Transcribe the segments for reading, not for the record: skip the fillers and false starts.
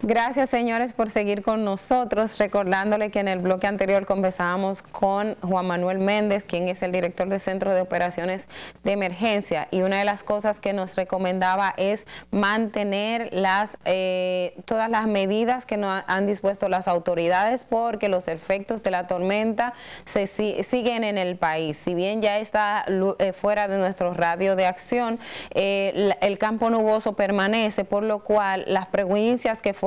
Gracias, señores, por seguir con nosotros. Recordándole que en el bloque anterior conversábamos con Juan Manuel Méndez, quien es el director del Centro de Operaciones de Emergencia, y una de las cosas que nos recomendaba es mantener todas las medidas que nos han dispuesto las autoridades, porque los efectos de la tormenta siguen en el país. Si bien ya está fuera de nuestro radio de acción, el campo nuboso permanece, por lo cual las provincias que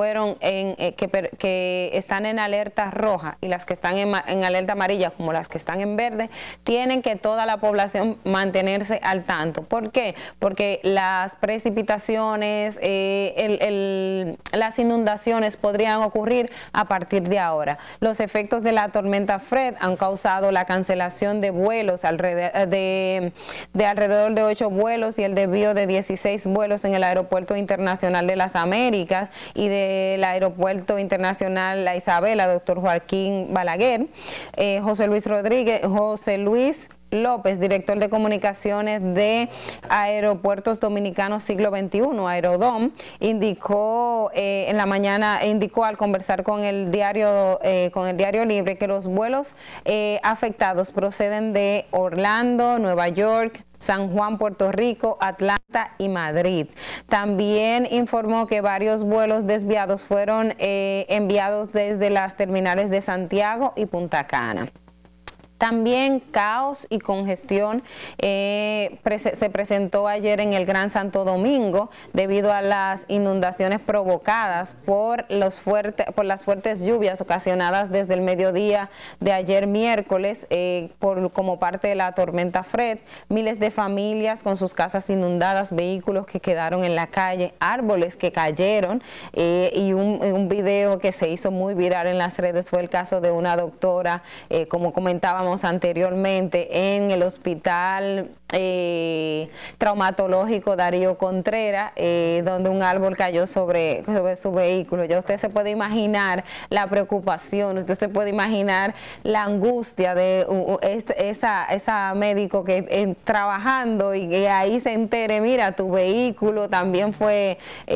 están en alerta roja y las que están en alerta amarilla, como las que están en verde, tienen que toda la población mantenerse al tanto. ¿Por qué? Porque las precipitaciones, las inundaciones podrían ocurrir a partir de ahora. Los efectos de la tormenta Fred han causado la cancelación de vuelos alrededor de 8 vuelos y el desvío de 16 vuelos en el Aeropuerto Internacional de las Américas y del Aeropuerto Internacional La Isabela, doctor Joaquín Balaguer. José Luis López, director de comunicaciones de Aeropuertos Dominicanos Siglo XXI, Aerodom, indicó en la mañana, al conversar con el diario Libre, que los vuelos afectados proceden de Orlando, Nueva York, San Juan, Puerto Rico, Atlanta y Madrid. También informó que varios vuelos desviados fueron enviados desde las terminales de Santiago y Punta Cana. También caos y congestión se presentó ayer en el Gran Santo Domingo debido a las inundaciones provocadas por las fuertes lluvias ocasionadas desde el mediodía de ayer miércoles como parte de la tormenta Fred. Miles de familias con sus casas inundadas, vehículos que quedaron en la calle, árboles que cayeron y un video que se hizo muy viral en las redes fue el caso de una doctora, como comentábamos anteriormente, en el hospital traumatológico Darío Contreras, donde un árbol cayó sobre su vehículo. Ya usted se puede imaginar la preocupación, usted se puede imaginar la angustia de esa médico que trabajando y ahí se entere, mira, tu vehículo también fue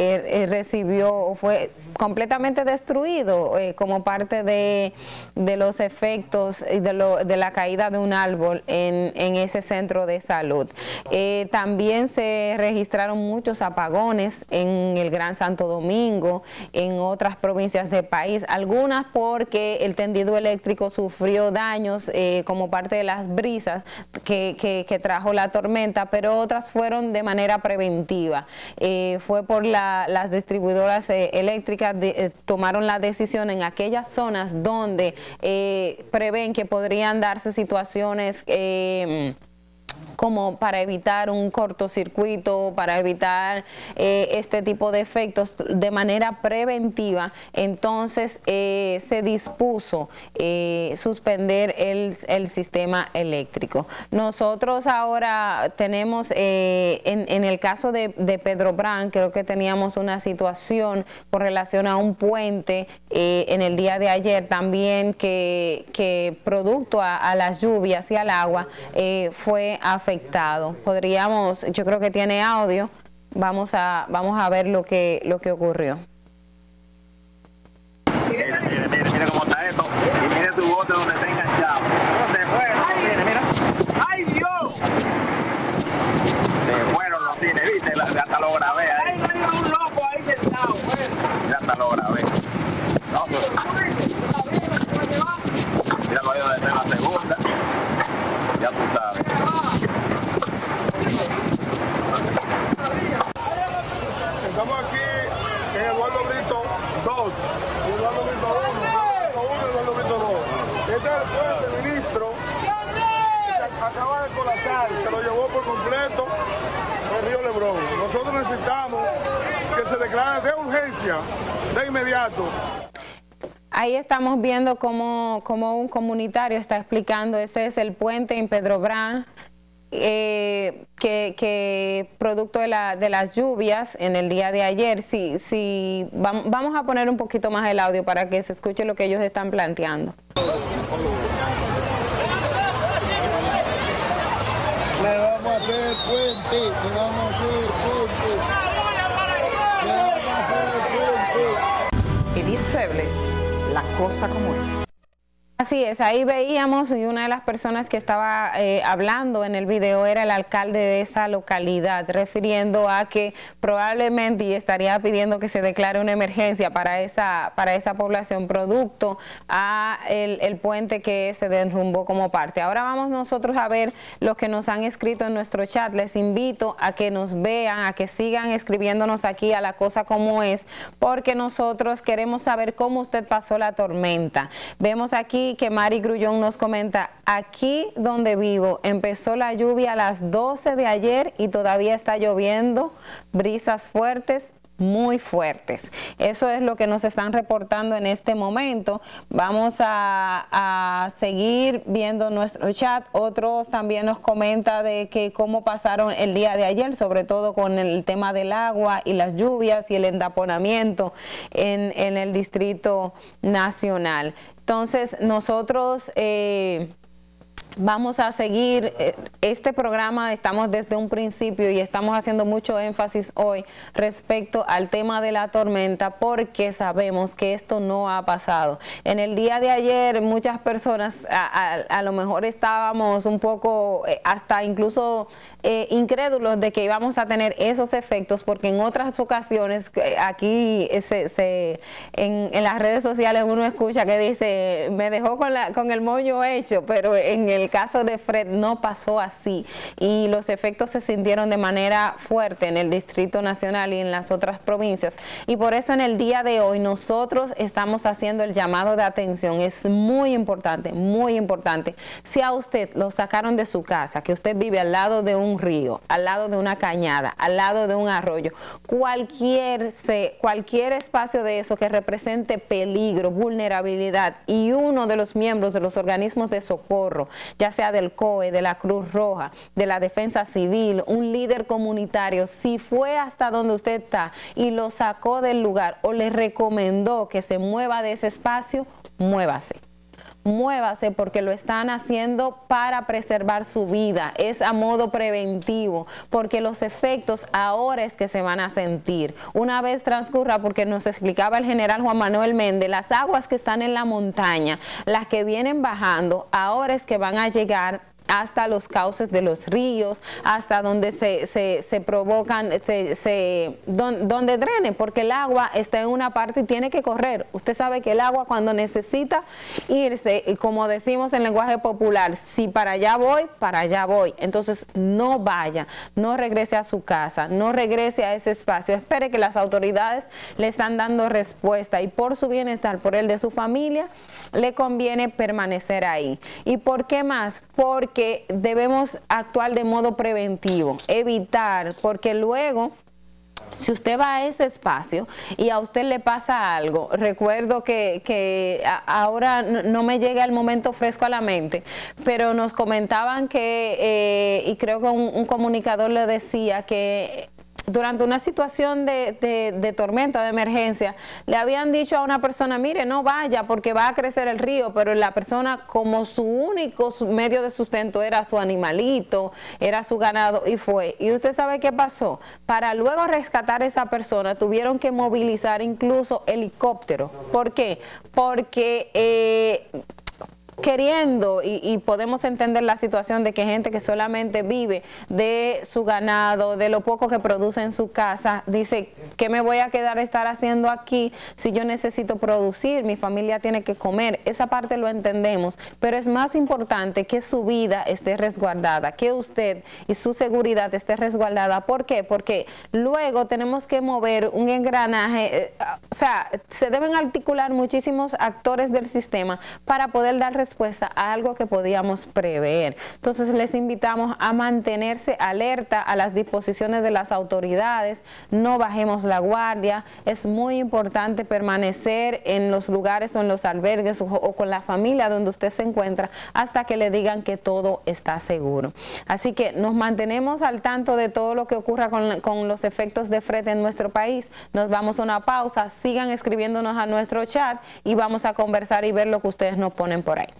completamente destruido como parte de los efectos de la caída de un árbol en ese centro de salud. También se registraron muchos apagones en el Gran Santo Domingo, en otras provincias del país, algunas porque el tendido eléctrico sufrió daños como parte de las brisas que trajo la tormenta, pero otras fueron de manera preventiva. Fue por las distribuidoras eléctricas tomaron la decisión en aquellas zonas donde prevén que podrían darse situaciones como para evitar un cortocircuito, para evitar este tipo de efectos de manera preventiva. Entonces se dispuso suspender el sistema eléctrico. Nosotros ahora tenemos, en el caso de Pedrobrán, creo que teníamos una situación con relación a un puente en el día de ayer también que producto a las lluvias y al agua fue afectado. Yo creo que tiene audio, vamos a ver lo que ocurrió. Mire cómo está esto, y mire su bote donde está enganchado. No se fueron, mira. ¡Ay, Dios! Se fueron los cines, ¿viste? Hasta lo grabé ahí. Hay un loco ahí sentado, hasta lo grabé. No, míralo ahí donde está la segunda. Ya tú sabes. Estamos aquí en Eduardo Brito 2, Eduardo Brito 1, Eduardo Brito 2. Este es el puente, ministro, que se acaba de colapsar, se lo llevó por completo el río Lebrón. Nosotros necesitamos que se declare de urgencia, de inmediato. Ahí estamos viendo cómo un comunitario está explicando, este es el puente en Pedrobrán, que producto de las lluvias en el día de ayer. Vamos a poner un poquito más el audio para que se escuche lo que ellos están planteando. Le vamos a hacer puente, le vamos a hacer puente, le vamos a hacer puente. Muebles, la cosa como es. Así es, ahí veíamos, y una de las personas que estaba hablando en el video era el alcalde de esa localidad, refiriendo a que probablemente y estaría pidiendo que se declare una emergencia para esa población producto a el puente que se derrumbó como parte. Ahora vamos nosotros a ver los que nos han escrito en nuestro chat. Les invito a que nos vean, a que sigan escribiéndonos aquí a La Cosa Como Es, porque nosotros queremos saber cómo usted pasó la tormenta. Vemos aquí que Mari Grullón nos comenta: aquí donde vivo empezó la lluvia a las 12 de ayer y todavía está lloviendo, brisas fuertes, muy fuertes. Eso es lo que nos están reportando en este momento. Vamos a seguir viendo nuestro chat. Otros también nos comenta de que cómo pasaron el día de ayer, sobre todo con el tema del agua y las lluvias y el entaponamiento en el Distrito Nacional. Entonces nosotros vamos a seguir este programa. Estamos desde un principio y estamos haciendo mucho énfasis hoy respecto al tema de la tormenta, porque sabemos que esto no ha pasado. En el día de ayer muchas personas a lo mejor estábamos un poco hasta incluso incrédulos de que íbamos a tener esos efectos, porque en otras ocasiones aquí en las redes sociales uno escucha que dice: me dejó con el moño hecho, pero en el caso de Fred no pasó así, y los efectos se sintieron de manera fuerte en el Distrito Nacional y en las otras provincias, y por eso en el día de hoy nosotros estamos haciendo el llamado de atención. Es muy importante, muy importante. Si a usted lo sacaron de su casa, que usted vive al lado de un río, al lado de una cañada, al lado de un arroyo, cualquier espacio de eso que represente peligro, vulnerabilidad, y uno de los miembros de los organismos de socorro, ya sea del COE, de la Cruz Roja, de la Defensa Civil, un líder comunitario, si fue hasta donde usted está y lo sacó del lugar o le recomendó que se mueva de ese espacio, muévase. Muévase, porque lo están haciendo para preservar su vida, es a modo preventivo, porque los efectos ahora es que se van a sentir. Una vez transcurra, porque nos explicaba el general Juan Manuel Méndez, las aguas que están en la montaña, las que vienen bajando, ahora es que van a llegar hasta los cauces de los ríos, hasta donde se provocan, donde drenen, porque el agua está en una parte y tiene que correr. Usted sabe que el agua, cuando necesita irse, y como decimos en lenguaje popular, si para allá voy, para allá voy. Entonces no vaya, no regrese a su casa, no regrese a ese espacio, espere que las autoridades le están dando respuesta, y por su bienestar, por el de su familia, le conviene permanecer ahí. ¿Y por qué más? Porque debemos actuar de modo preventivo, evitar, porque luego, si usted va a ese espacio y a usted le pasa algo, recuerdo que ahora no me llega el momento fresco a la mente, pero nos comentaban que, y creo que un comunicador le decía que durante una situación de tormenta, de emergencia, le habían dicho a una persona: mire, no vaya porque va a crecer el río, pero la persona, como su único medio de sustento era su animalito, era su ganado, y fue. ¿Y usted sabe qué pasó? Para luego rescatar a esa persona tuvieron que movilizar incluso helicóptero. ¿Por qué? Porque queriendo, y podemos entender la situación de que gente que solamente vive de su ganado, de lo poco que produce en su casa, dice: ¿qué me voy a quedar estar haciendo aquí si yo necesito producir? Mi familia tiene que comer. Esa parte lo entendemos, pero es más importante que su vida esté resguardada, que usted y su seguridad esté resguardada. ¿Por qué? Porque luego tenemos que mover un engranaje, o sea, se deben articular muchísimos actores del sistema para poder dar respuesta a algo que podíamos prever. Entonces les invitamos a mantenerse alerta a las disposiciones de las autoridades, no bajemos la guardia. Es muy importante permanecer en los lugares o en los albergues o con la familia donde usted se encuentra hasta que le digan que todo está seguro. Así que nos mantenemos al tanto de todo lo que ocurra con los efectos de Fred en nuestro país. Nos vamos a una pausa, sigan escribiéndonos a nuestro chat y vamos a conversar y ver lo que ustedes nos ponen por ahí.